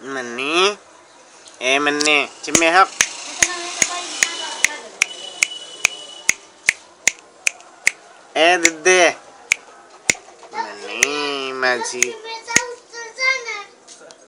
मन्नी ए मन्नी चिम्मेครับए दिद्दे मन्नी माझी